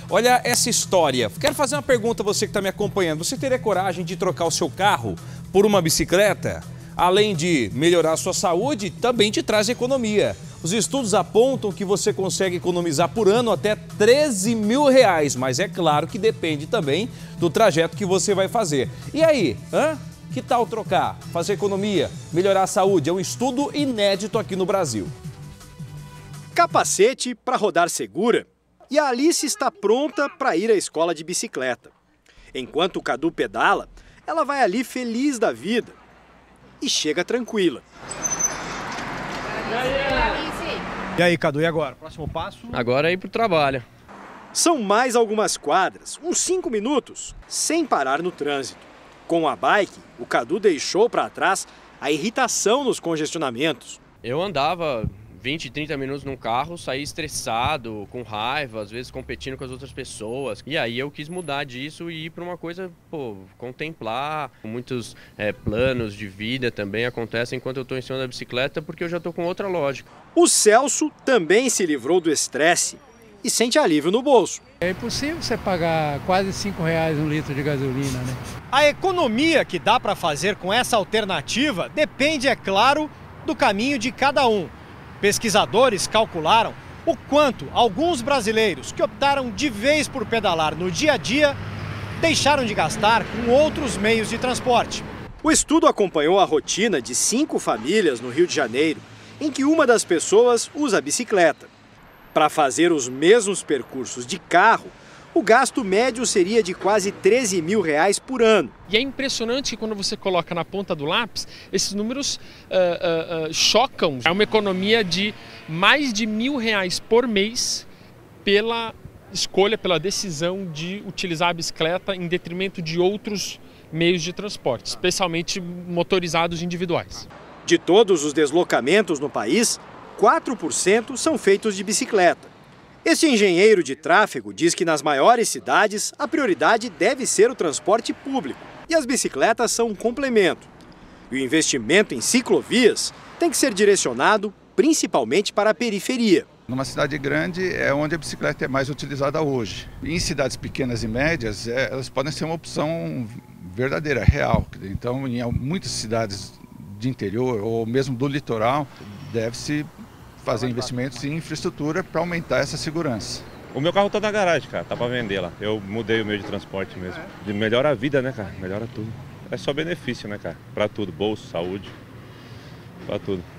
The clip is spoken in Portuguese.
Olha essa história. Quero fazer uma pergunta a você que está me acompanhando. Você teria coragem de trocar o seu carro por uma bicicleta? Além de melhorar a sua saúde, também te traz economia. Os estudos apontam que você consegue economizar por ano até R$13 mil, mas é claro que depende também do trajeto que você vai fazer. E aí, que tal trocar, fazer economia, melhorar a saúde? É um estudo inédito aqui no Brasil. Capacete para rodar segura. E a Alice está pronta para ir à escola de bicicleta. Enquanto o Cadu pedala, ela vai ali feliz da vida. E chega tranquila. E aí, Cadu, e agora? Próximo passo? Agora é ir pro trabalho. São mais algumas quadras, uns 5 minutos, sem parar no trânsito. Com a bike, o Cadu deixou para trás a irritação nos congestionamentos. Eu andava 20, 30 minutos num carro, saí estressado, com raiva, às vezes competindo com as outras pessoas. E aí eu quis mudar disso e ir para uma coisa, contemplar. Muitos planos de vida também acontecem enquanto eu estou em cima da bicicleta, porque eu já estou com outra lógica. O Celso também se livrou do estresse e sente alívio no bolso. É impossível você pagar quase R$5 um litro de gasolina, né? A economia que dá para fazer com essa alternativa depende, é claro, do caminho de cada um. Pesquisadores calcularam o quanto alguns brasileiros que optaram de vez por pedalar no dia a dia deixaram de gastar com outros meios de transporte. O estudo acompanhou a rotina de 5 famílias no Rio de Janeiro, em que uma das pessoas usa a bicicleta. Para fazer os mesmos percursos de carro, o gasto médio seria de quase R$13 mil por ano. E é impressionante que quando você coloca na ponta do lápis, esses números chocam. É uma economia de mais de R$1.000 por mês pela escolha, pela decisão de utilizar a bicicleta em detrimento de outros meios de transporte, especialmente motorizados individuais. De todos os deslocamentos no país, 4% são feitos de bicicleta. Este engenheiro de tráfego diz que nas maiores cidades a prioridade deve ser o transporte público e as bicicletas são um complemento. E o investimento em ciclovias tem que ser direcionado principalmente para a periferia. Numa cidade grande é onde a bicicleta é mais utilizada hoje. Em cidades pequenas e médias, elas podem ser uma opção verdadeira, real. Então, em muitas cidades de interior ou mesmo do litoral, deve-se fazer investimentos em infraestrutura para aumentar essa segurança. O meu carro tá na garagem, cara, tá para vender lá. Eu mudei o meio de transporte mesmo. Melhora a vida, né, cara? Melhora tudo. É só benefício, né, cara? Para tudo, bolso, saúde, para tudo.